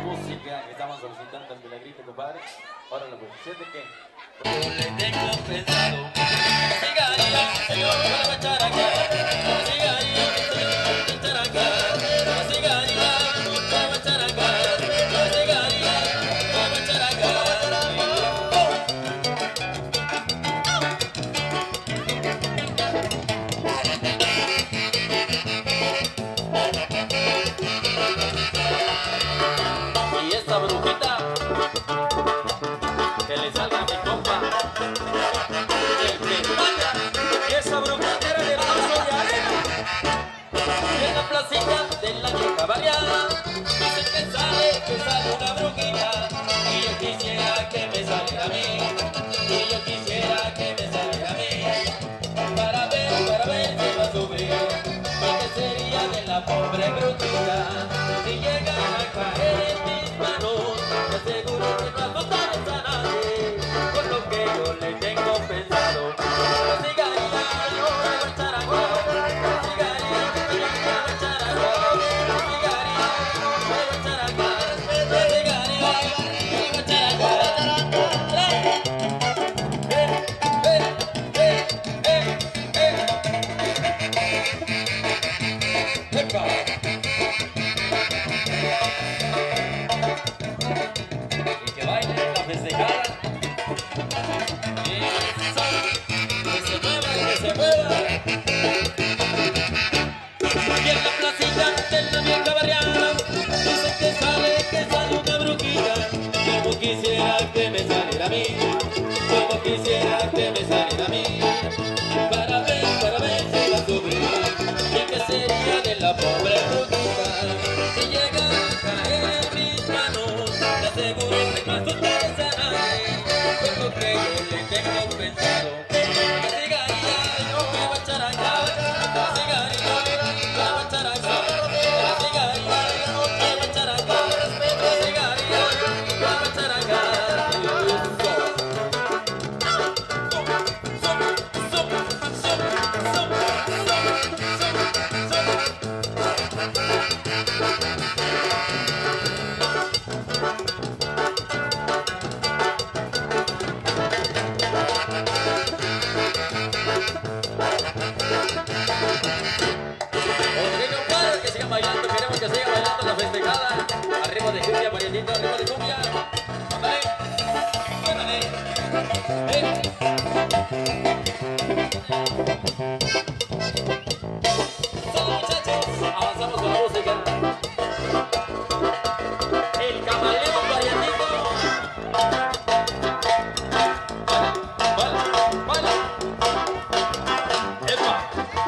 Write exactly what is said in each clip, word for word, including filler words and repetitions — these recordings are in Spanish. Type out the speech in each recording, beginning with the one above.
música que estamos solicitando el milagrito, compadre. Ahora lo pues, siente que yo le tengo pensado cigarrillo, señor, para bacharanga, cigarrillo, para bacharanga, cigarrillo, para bacharanga, cigarrillo, para bacharanga. Y esta brujita que le salga a mi compa, el que manda, y esa brujita era de paso de arena. Y en la placita de la vieja barriada dicen que sale, que sale una brujita, y yo quisiera que me saliera a mí, y yo quisiera que me saliera a mí, para ver, para ver si va a sufrir, porque sería de la pobre brujita, si llega a caer en mis manos, te aseguro que no asustaré a nadie, con lo que yo le tengo pensado. Cigarilla, yo voy a bacharanga, cigarilla, yo voy a bacharanga, cigarilla, yo voy a bacharanga, cigarilla, yo voy a bacharanga. Eh, eh, eh, eh, eh. ¡Epa! Y que baile la festejada. Eso, que se mueva, que se mueva. Y en la placita de la vieja barriada dicen que sale, que sale una brujita. Como quisiera que me saliera a mí, como quisiera que me saliera a mí, para ver, para ver si va a sufrir, y que sería de la pobre brujita, si llega a caer en mis manos, te aseguro que no asustaré a nadie, con lo que yo le tengo pensado. Cigarilla, yo voy a bacharanga, cigarilla, voy a bacharanga, cigarilla, voy a bacharanga, cigarilla, voy a bacharanga. Que sigan bailando, queremos que siga bailando la festejada. Arriba de cumbia, parientito, arriba de cumbia. Ándale, ándale. Eh. Solo muchachos, avanzamos con la música. El camaleón, parientito. Baila, baila, baila. Epa.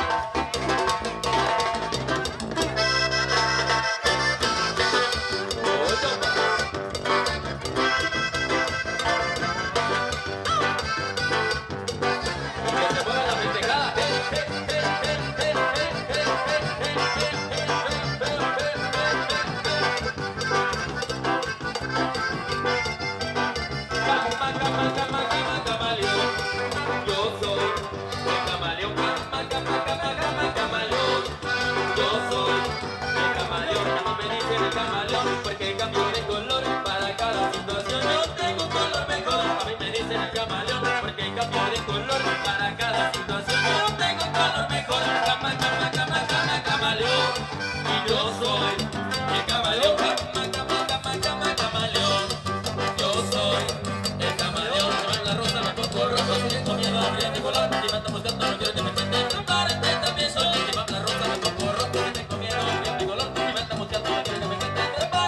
Porque cambio de color para cada situación. Yo tengo un color mejor, a mí me dicen el camaleón. Porque cambio de color para cada situación. Yo tengo un color mejor, cama, cama, cama, cama, camaleón. Y yo soy el camaleón, cama, cama, cama, cama, camaleón. Yo soy el camaleón. No en la rosa me pongo rojo, si tengo miedo a abrir de volar. Si me anda buscando no quiero que me entiendan. Comparate también soy el que va en la rosa me pongo rojo, si tengo miedo a abrir de volar. Si me anda buscando no quiero que me entiendan.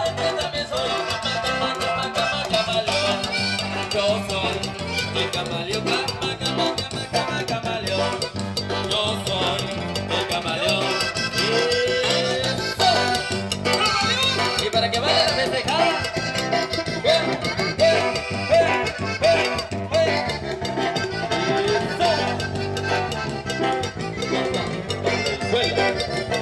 Yo soy el camaleón, cama, cama, cama, cama, camaleón. Yo soy el camaleón. ¡Eso! Y para que vaya la festejada. ¡Eh, eh, eh, eh, eh! ¡Eso! ¡Vuela!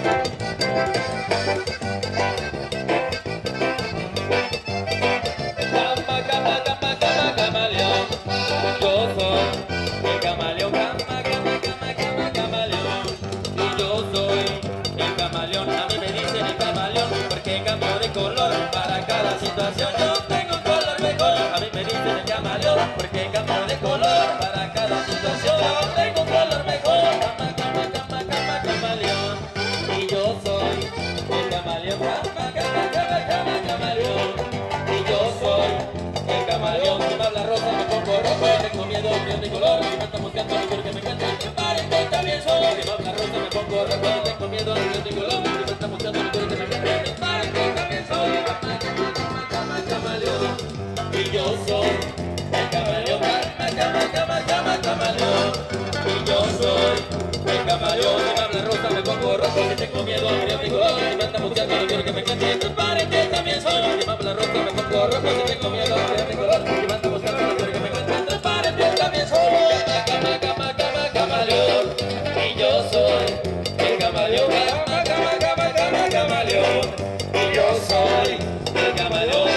Cama, cama, cama, cama, camaleón. Yo soy el camaleón, cama, cama, cama, cama, camaleón. Y yo soy el camaleón. A mí me dicen el camaleón porque cambio de color para cada situación. pongo rojo, no tengo miedo, no tengo loco, que me está mostrando el culo que me quede. Para que también soy cama, cama, cama, camaleón. Y yo soy el camaleón, cama, cama, cama, cama, camaleón. Y yo soy el camaleón. Si me habla rosa me pongo rojo, si tengo miedo, no tengo loco, que me está mostrando el culo que me quede. Para que también soy. Si me habla rosa me pongo rojo, si tengo miedo, no tengo loco, que me está mostrando el culo que me quede. Para que también soy. Cama, cama, cama, camaleón. Y yo soy el camaleón, cama, cama, cama, cama, camaleón. Y yo soy el camaleón.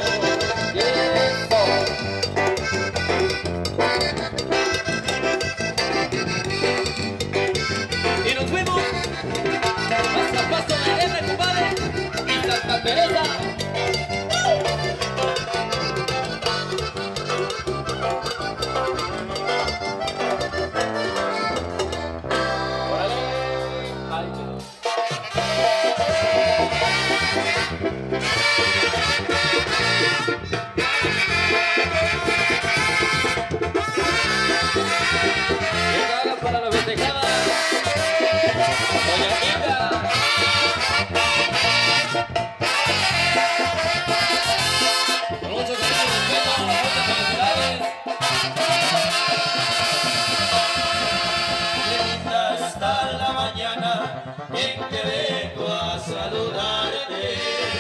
Y nos fuimos paso a paso de guerra, compadre, y Santa Teresa. Para la festejada, doña Inga. Con mucho cariño y respeto, muchas felicidades. Linda está la mañana en que vengo a saludarte.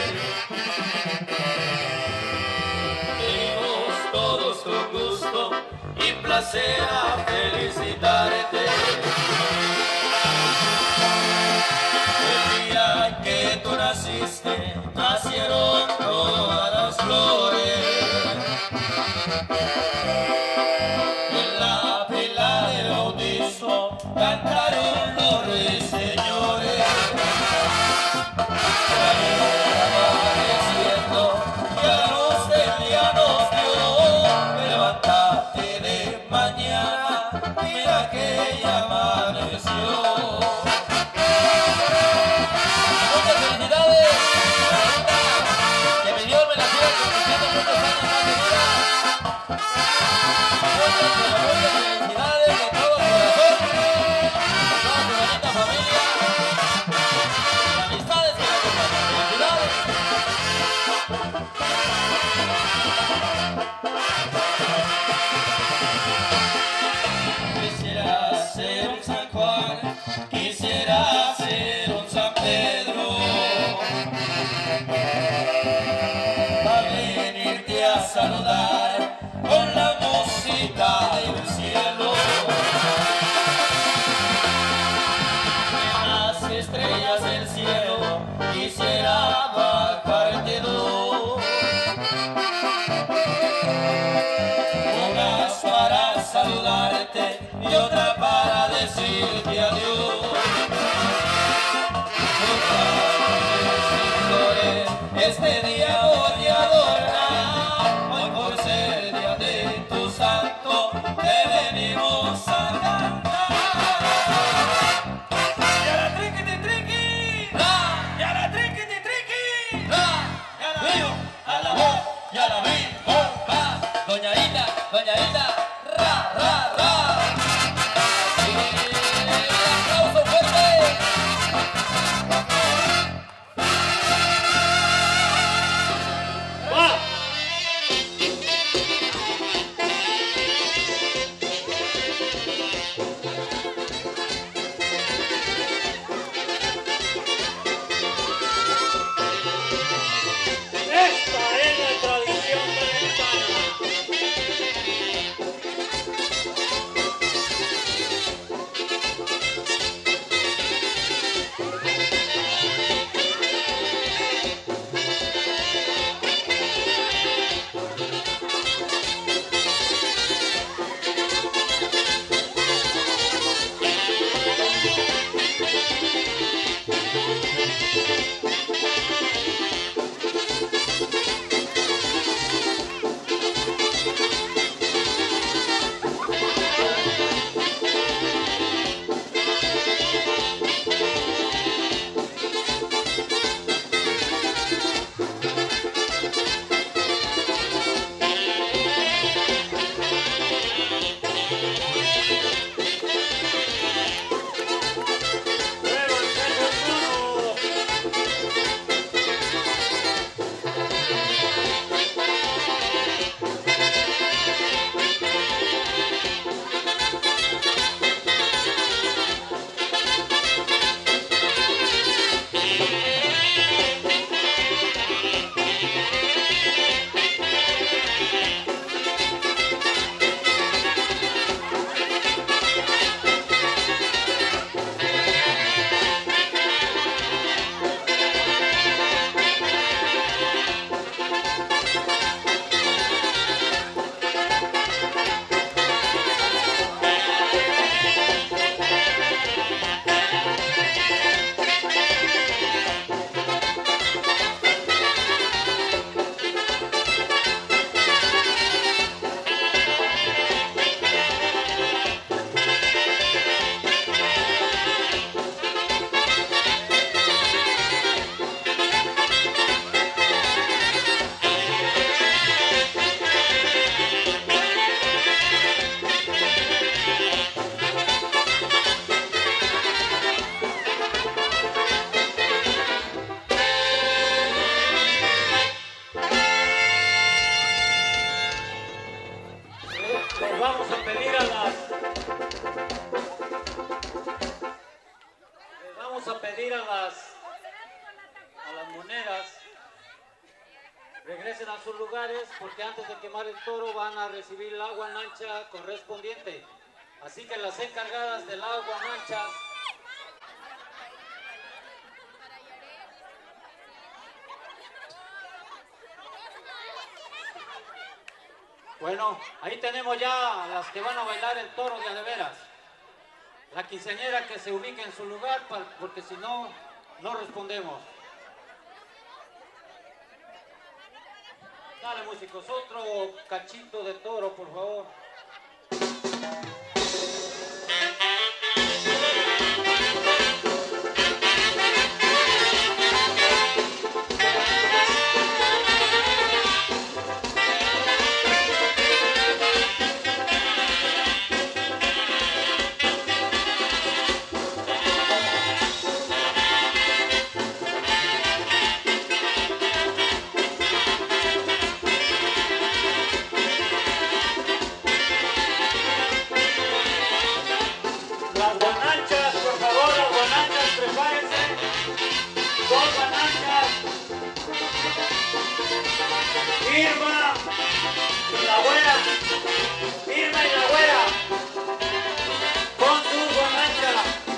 Venimos todos con gusto y placer a felicitarte. El día que tú naciste, nacieron todas las flores. En la pila del bautizo cantaron los ruiseñores. Amaneciendo y a la luz del día nos dio. Levántate de mañana, mira que ya amaneció. Muchas felicidades, que mi Dios me la siga conduciendo muchos años más de vida. Muchas, pero muchas felicidades de todo corazón, a toda su bonita familia y amistades que la acompañan. Felicidades. Quisiera ser un San Juan, quisiera ser un San Pedro, para venirte a saludar con la música del cielo. En las estrellas del cielo quisiera bajarte dos, unas para saludarte y otra para decirte adiós. Este día voy a adornar, hoy por ser día de tu santo, te venimos a cantar. Ya la triqui triqui, ra, ya la triqui triqui, ra, ya la vi, a la voz, ya la vi, oh, va, doña Ida, doña Ida, ra, ra, ra. Vamos a pedir a las, a las monedas regresen a sus lugares porque antes de quemar el toro van a recibir el agua nancha correspondiente. Así que las encargadas del agua nancha bueno, ahí tenemos ya a las que van a bailar el toro de a de veras. La quinceañera que se ubique en su lugar porque si no, no respondemos. Dale, músicos, otro cachito de toro, por favor. Irma y la güera, Irma y la güera, con su guanacha.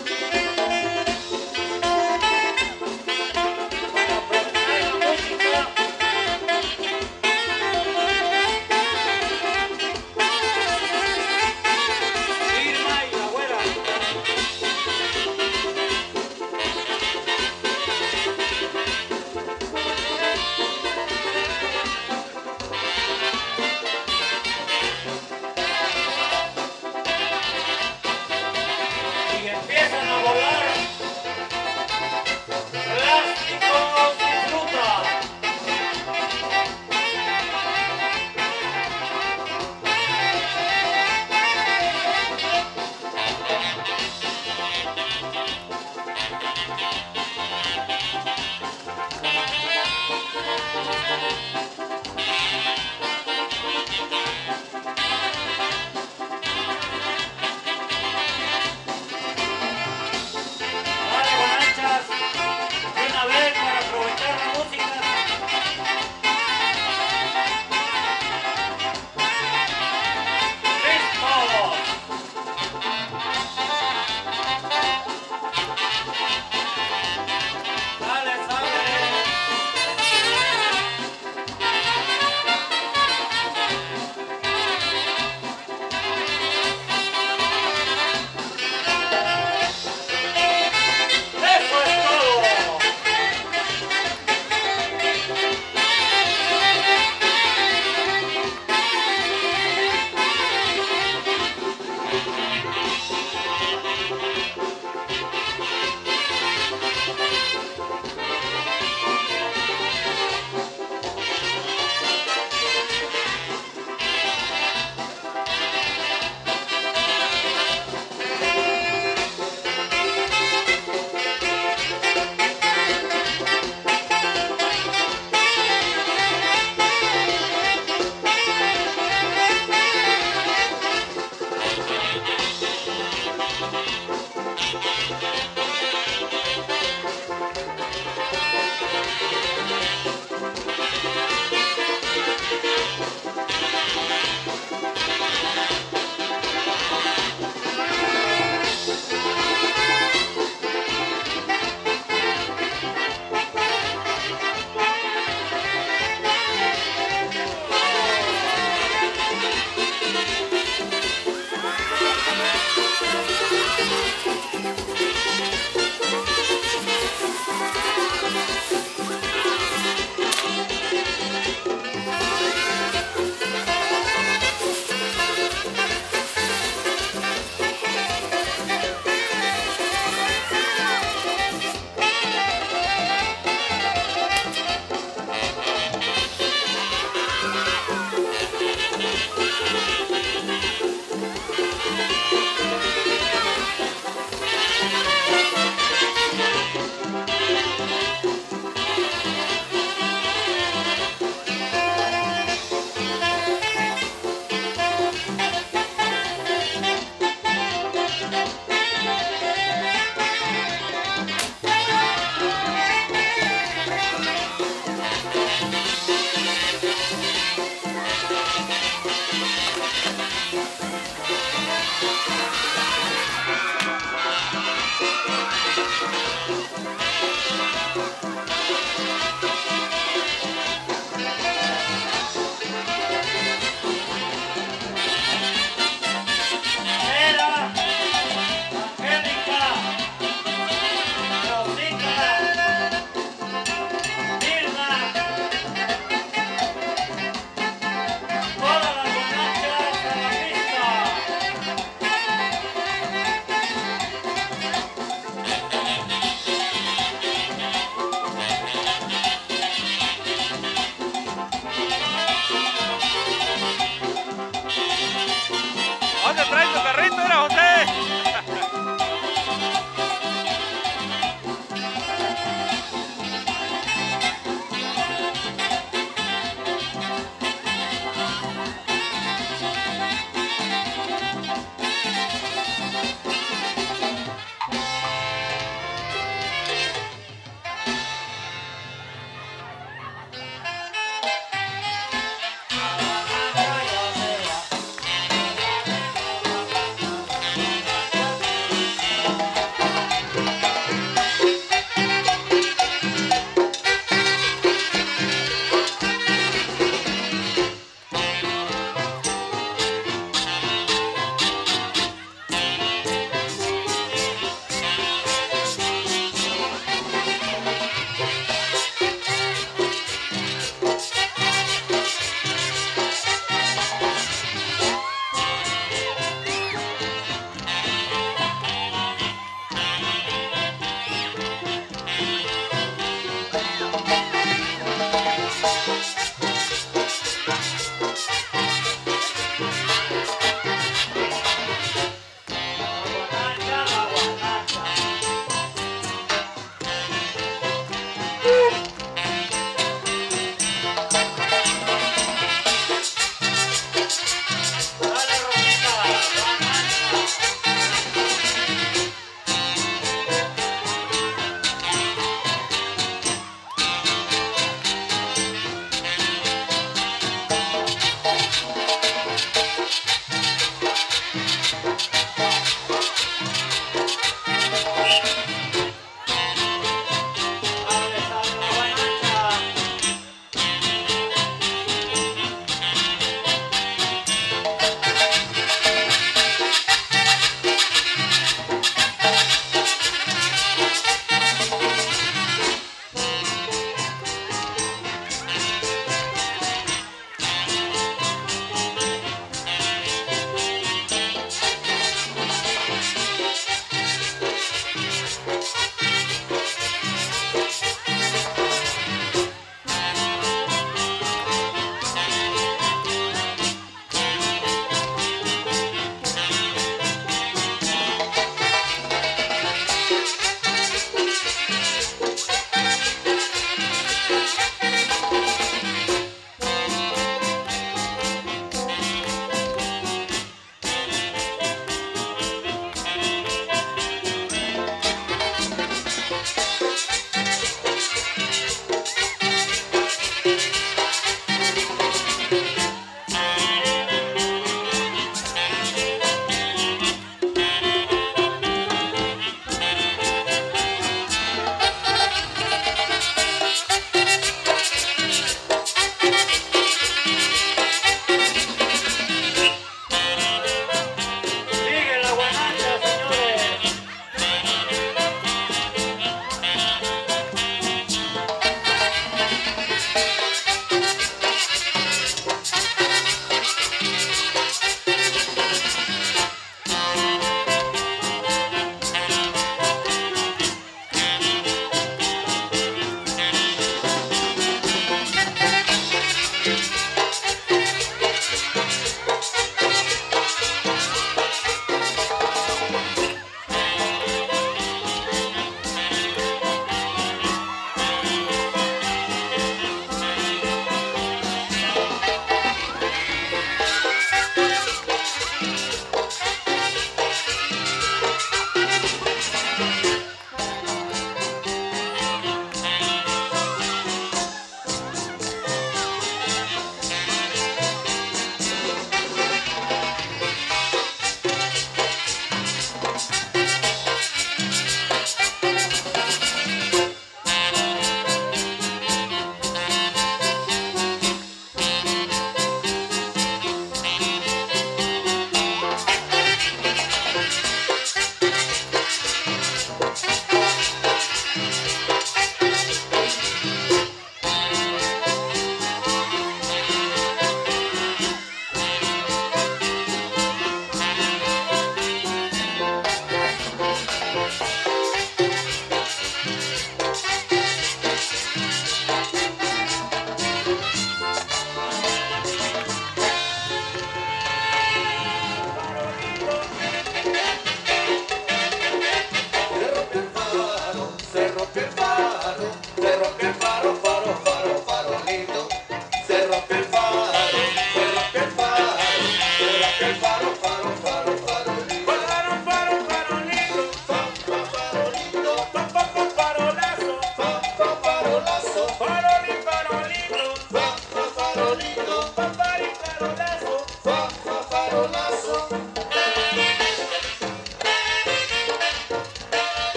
Para aprovechar la música. Irma y la güera.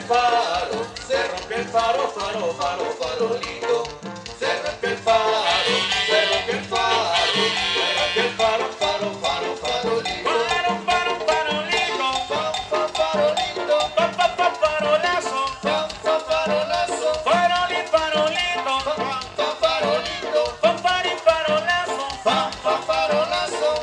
faro, se rompió el faro, faro, faro, farolito. Se rompió el faro, se rompió el faro, se rompió el faro, faro, faro, farolito. Faro, faro, farolito, Fa, fa, farolito, fa, fa, fa, farolazo, fa, fa, farolazo, faroli, farolito, fa, fa, farolito, fa, fari, farolazo. fa, fa, farolazo.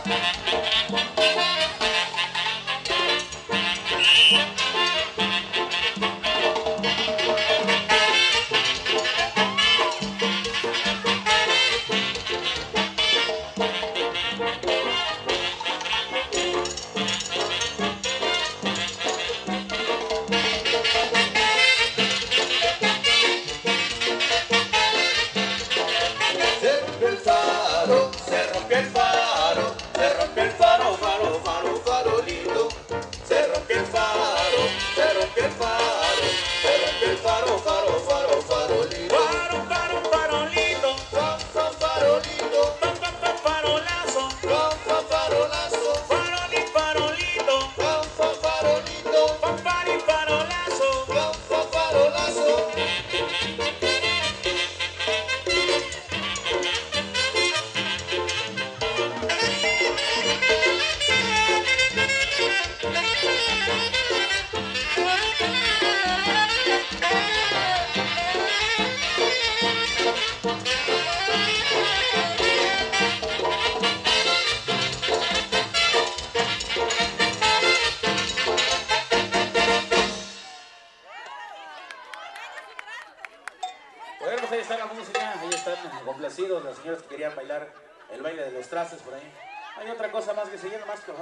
Se rompió el faro, se rompió el faro, se rompió el faro, faro, faro, farolito. Se rompió el faro, se rompió el faro, se rompió el faro, faro, faro, farolito. Faro, faro, farolito, Fa, fa, farolito, fa, fa, fa, farolazo, fa, fa, farolazo, faroli, farolito, fa, fa, farolito, fa, fari, farolazo. fa, fa, farolazo. Bueno, pues ahí está la música, ahí están complacidos las señoras que querían bailar el baile de los trastes por ahí. Hay otra cosa más que se llama más